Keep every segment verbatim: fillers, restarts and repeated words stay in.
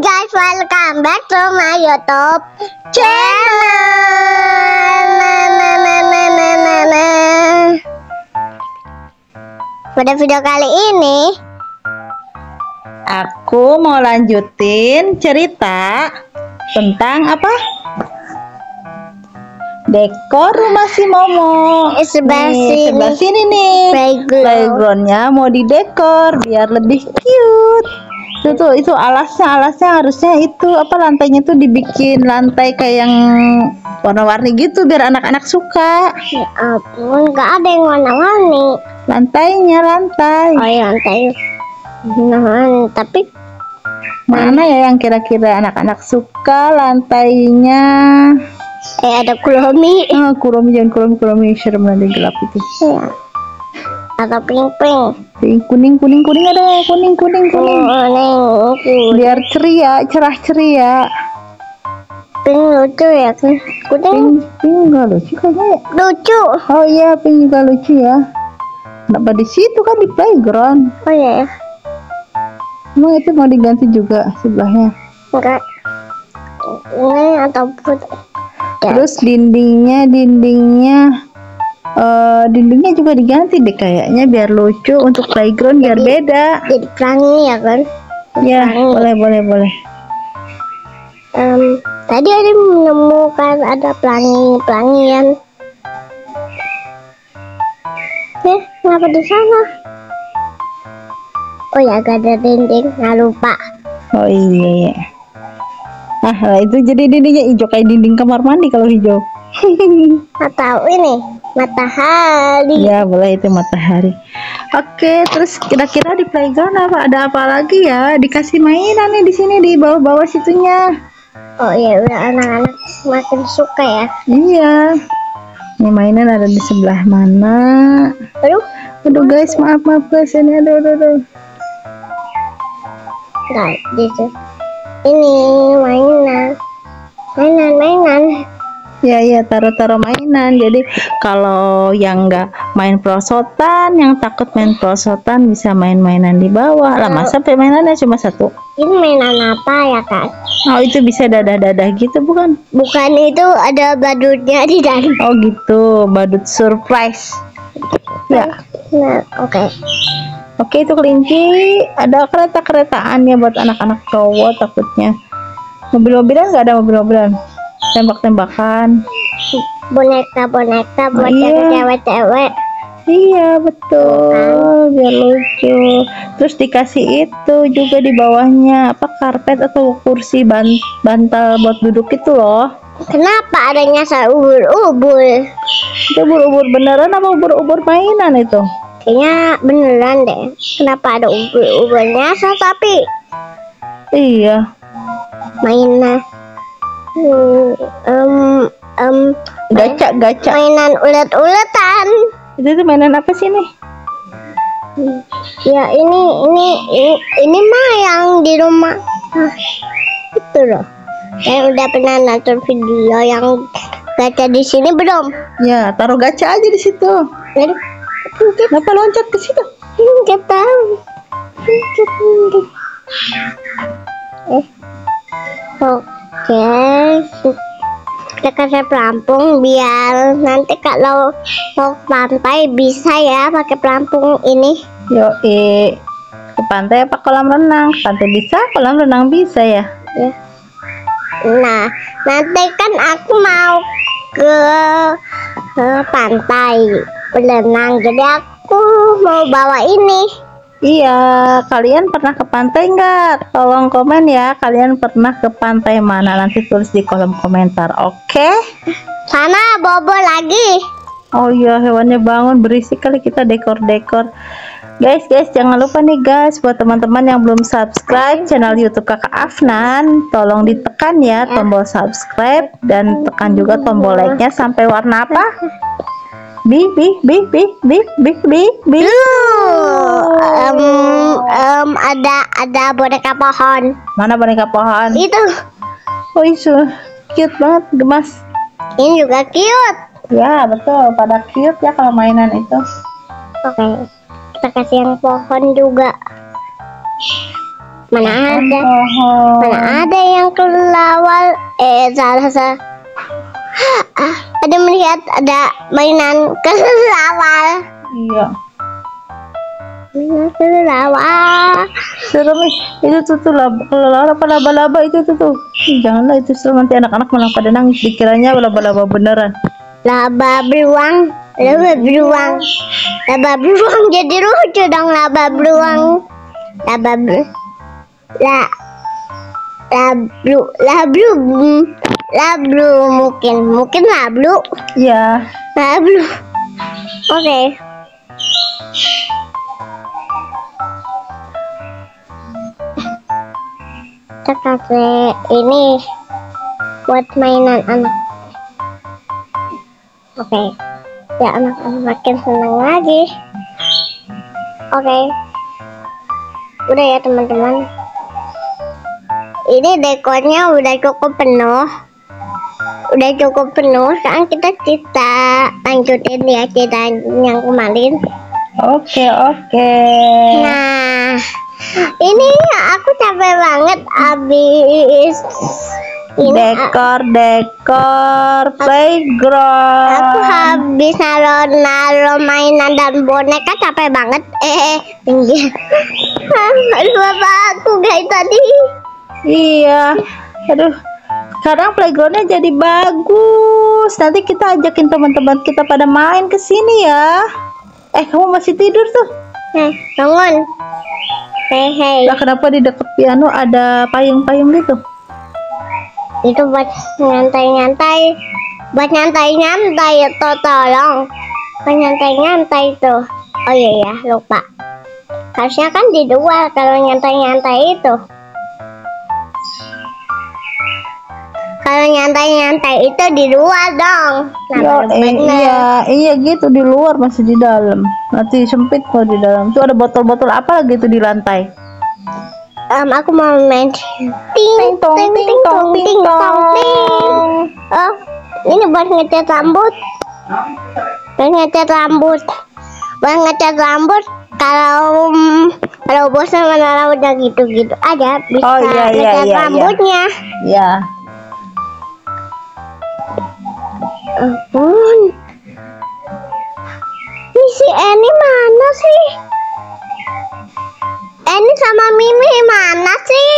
guys, welcome back to my YouTube channel. Nah, nah, nah, nah, nah, nah, nah. Pada video kali ini aku mau lanjutin cerita tentang apa? Dekor rumah si Momo. Eh, sebelah nih, sini. sebelah sini nih. Playground. Playgroundnya mau didekor biar lebih cute. Itu tuh, itu alasnya, alasnya harusnya itu apa lantainya tuh dibikin lantai kayak yang warna-warni gitu biar anak-anak suka. Ya ampun, nggak ada yang warna-warni. Lantainya lantai. Oh ya, lantai. Nah, tapi Mana ya yang kira-kira anak-anak suka lantainya? eh ada kuromi. Ah, kuromi jangan kuromi kuromi serem nanti gelap itu. Ya. Atau pink-pink. Pink, kuning kuning kuning ada kuning kuning kuning. Oh, kuning. Biar ceria, cerah ceria. Pink lucu ya kan? Kuning Pink pink enggak lucu kayaknya ya. lucu. Oh iya pink juga lucu ya. Kenapa di situ kan di playground? Oh ya, ya. Emang itu mau diganti juga sebelahnya. Enggak. Ini atau putih. Terus dindingnya dindingnya eh dindingnya juga diganti deh kayaknya biar lucu untuk playground biar Jadi- beda. Jadi pelangi ya kan? Ya Pelangi. boleh boleh boleh. Em, tadi ada menemukan ada pelangi-pelangian. Eh, kenapa di sana? Oh ya, gak ada dinding, nggak lupa. Oh iya ya. Ah lah itu jadi dindingnya hijau kayak dinding kamar mandi kalau hijau. Atau ini matahari. Ya boleh itu matahari. Oke terus kira-kira di playground apa ada apa lagi ya? Dikasih mainan nih di sini di bawah-bawah situnya. Oh iya, udah anak-anak makin suka ya. Iya. Ini mainan ada di sebelah mana? Aduh, Aduh guys maaf maaf guys ini aduh aduh. aduh. nggak gitu. Ini mainan, mainan, mainan. Ya ya taruh-taruh mainan. Jadi kalau yang nggak main perosotan, yang takut main perosotan bisa main mainan di bawah. Lah masa mainannya cuma satu? Ini mainan apa ya kan? Oh itu bisa dadah-dadah gitu bukan? Bukan, itu ada badutnya di dalam. Oh gitu, badut surprise. Ya, Nah, oke. oke itu kelinci. Ada kereta-keretaan ya buat anak-anak cowok takutnya. Mobil-mobilan nggak ada mobil-mobilan. Tembak-tembakan. Boneka-boneka buat Oh, iya. yang cewek-cewek. Iya betul, biar lucu. Terus dikasih itu juga di bawahnya apa karpet atau kursi ban bantal buat duduk itu loh. Kenapa adanya saya ubur-ubur? Itu ubur-ubur beneran apa ubur-ubur mainan itu? Kayaknya beneran deh. Kenapa ada ubur-uburnya? So, tapi Iya. mainan. Hmm, em, em, Gaca-gaca. mainan ulet-uletan. Itu tuh mainan apa sih nih? Ya ini ini ini, ini mah yang di rumah. Ah, itu loh. Saya udah pernah nonton video yang gacha di sini belum? Ya, taruh gaca aja di situ. Aduh, Kenapa loncat ke situ? nggak tahu. Eh, oke. Kita kasih pelampung biar nanti kalau mau ke pantai bisa ya pakai pelampung ini. Yo, eh. Ke pantai apa kolam renang? Pantai bisa, kolam renang bisa ya. Ya. Nah, nanti kan aku mau ke, ke pantai berenang, jadi aku mau bawa ini. Iya, kalian pernah ke pantai nggak? Tolong komen ya, kalian pernah ke pantai mana? Nanti tulis di kolom komentar, oke? Sana bobo lagi. Oh iya, hewannya bangun berisik kali kita dekor-dekor. Guys, guys, jangan lupa nih guys, buat teman-teman yang belum subscribe channel YouTube Kakak Afnan, tolong ditekan ya tombol subscribe dan tekan juga tombol like-nya sampai warna apa? Bi, bi, bi, bi, bi, bi, bi, bi. Em, em, ada ada boneka pohon. Mana boneka pohon? Itu. Oh isu, cute banget, gemas. Ini juga cute. Ya betul, pada cute ya kalau mainan itu. Oke. Kita kasih yang pohon juga. Mana ada? Pohon. Mana ada yang kelawar? Eh, salah salah. Ah, ada melihat ada mainan kelelawar. Iya. Mainan kelelawar. Serem ih. Itu tuh tuh laba, kelelawar apa laba-laba itu tuh tuh. Ih, janganlah itu serem, nanti anak-anak malah pada nangis dikiranya laba-laba beneran. Laba beruang, laba beruang, laba beruang jadi lucu dong laba beruang, laba ber, la, lablu, lablu, lablu mungkin, mungkin lablu, Iya. lablu. Oke. Kita kasih ini buat mainan anak. Oke, ya anak-anak makin senang lagi. Oke, udah ya teman-teman. Ini dekornya udah cukup penuh, udah cukup penuh. Sekarang kita kita lanjutin ya cerita yang kemarin. Oke, oke. Nah, ini aku capek banget abis ini. Dekor, dekor, playground. Aku habis naro-naro mainan dan boneka capek banget. Eh, pinggir. Aduh, bapak aku guys tadi. Iya. Aduh. Sekarang playgroundnya jadi bagus. Nanti kita ajakin teman-teman kita pada main ke sini ya. Eh, kamu masih tidur tuh? Hei, bangun. Hei, hei. Lah, kenapa di dekat piano ada payung-payung gitu? Itu buat nyantai-nyantai. Buat nyantai-nyantai ya, to- tolong. Buat nyantai-nyantai tuh. Oh iya ya, lupa. Harusnya kan di luar kalau nyantai-nyantai itu. Kalau nyantai-nyantai itu di luar dong. Nah, Ya, baru eh, bener. iya, iya gitu di luar, masih di dalam. Nanti sempit kalau di dalam. Tuh ada botol-botol apa lagi tuh di lantai? Em, aku mau main ting tong, ting tong, ting tong. Oh, ini buat ngecat rambut. Buat ngecat rambut. Buat ngecat rambut. Kalau mm, kalau bosan mana udah gitu-gitu aja bisa Oh, iya, iya, ngecat iya, iya. rambutnya. Ya. Ampun. Ini si Eni mana sih? Eni sama Mimi mana sih?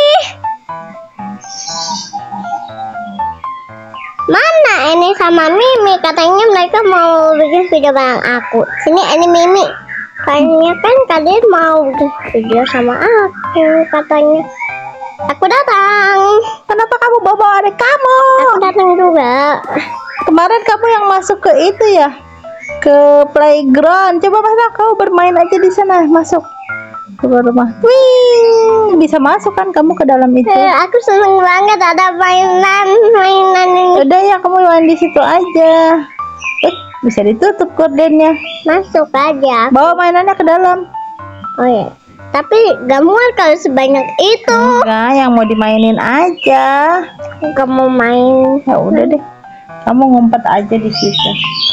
Mana Eni sama Mimi? Katanya mereka mau bikin video bareng aku. Sini Eni Mimi. Kayaknya kan kalian mau bikin video sama aku katanya. Aku datang. Kenapa kamu bawa adik kamu? Aku datang juga. Kemarin kamu yang masuk ke itu ya, ke playground. Coba masuk, kamu bermain aja di sana. Masuk ke rumah. Wih, bisa masuk kan kamu ke dalam itu? Eh, aku seneng banget ada mainan mainan ini. Udah ya, kamu main di situ aja. Eh, bisa ditutup gordennya. Masuk aja. Bawa mainannya ke dalam. Oh ya. Tapi gak muat kalau sebanyak itu. Enggak, yang mau dimainin aja. Gak mau main. Ya udah deh. Kamu ngumpet aja di situ.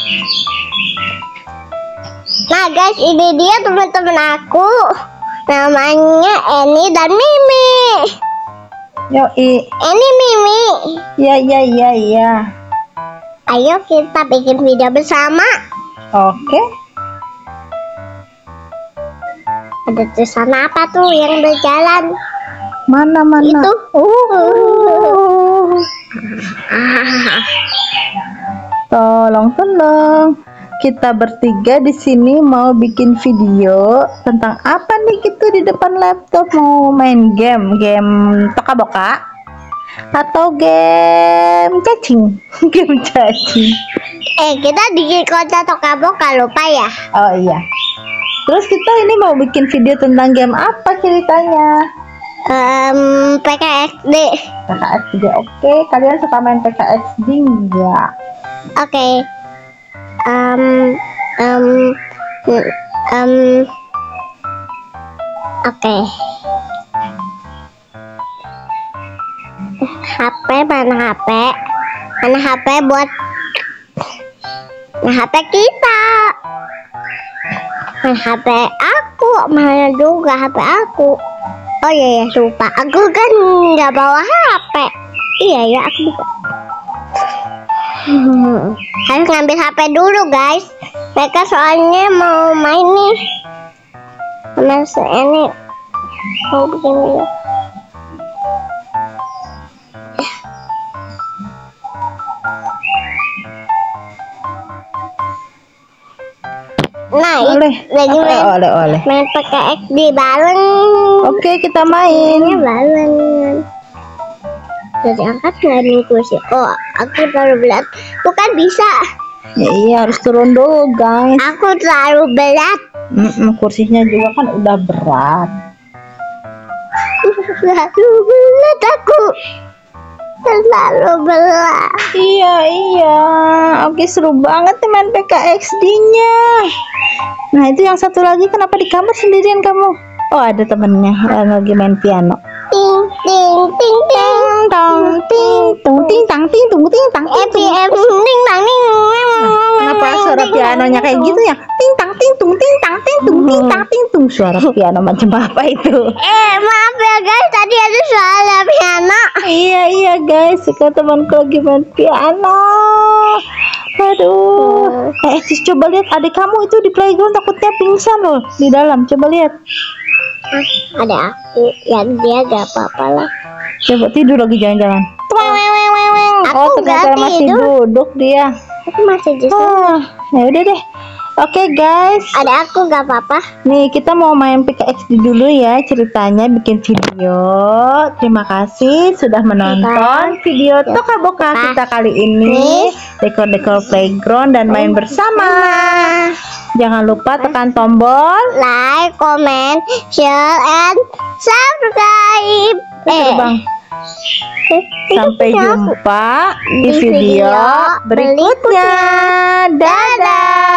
Nah guys, ini dia teman-teman aku. Namanya Eni dan Mimi. Yoi. Eni Mimi. Ya, ya, ya, ya. Ayo kita bikin video bersama. Oke. Ada tulisan apa tuh yang berjalan? Mana, mana? Itu. Uh. Tolong, tolong. Kita bertiga di sini mau bikin video tentang apa nih gitu di depan laptop, mau main game, game toka-boka atau game cacing, game cacing. Eh, kita di kota Tokaboka lupa ya? Oh iya. Terus kita ini mau bikin video tentang game apa ceritanya? Um, P K X D. P K X D, oke. Kalian suka main P K X D enggak? Oke. Um, um, um, Oke. H P mana H P? Mana H P buat? Nah, H P kita. Mana H P aku? Mana juga H P aku? Oh iya ya, lupa. Aku kan nggak bawa H P. Iya ya, aku buka. Hmm. Harus ngambil H P dulu guys. Mereka soalnya mau main nih. Mas ini mau bikin video. Nah, Oleh. lagi Apa? main, Oleh, oleh. main pakai X D bareng. Oke, kita main. Ini bareng. Jadi angkat nggak nih kursi? Oh, aku terlalu berat. Bukan bisa. Ya iya, harus turun dulu, guys. Aku terlalu berat. Mm-mm, kursinya juga kan udah berat. Terlalu berat aku. Terlalu berat. Iya, iya. Oke, seru banget nih main P K X D-nya. Nah, itu yang satu lagi kenapa di kamar sendirian kamu? Oh, ada temennya yang lagi main piano. Ting ting ting ting Tong ting tung ting tang ting tung ting tang ting Epi tung. epi ting tang ting. Kenapa suara pianonya kayak gitu ya? Ting tang ting tung ting tang ting tung ting tang ting tung. Suara piano macam apa itu? Eh maaf ya guys, tadi ada suara piano. Iya iya guys, sekarang temanku lagi main piano. Aduh. Eh, Cis, coba lihat adik kamu itu di playground takutnya pingsan loh di dalam. Coba lihat. Ah, ada aku yang dia gak apa-apa lah. Coba tidur lagi jangan-jangan. Aku Oh, gak ternyata masih tidur. duduk dia. Aku masih di sini. Ah, ya udah deh. Oke guys, Ada aku gak apa-apa. nih kita mau main P K X D dulu ya ceritanya bikin video. Terima kasih sudah menonton video Toka Boka kita kali ini. Dekor-dekor playground dan main bersama. Jangan lupa tekan tombol Like, comment, share, and subscribe. Eh, bang. Sampai jumpa di video berikutnya. Dadah.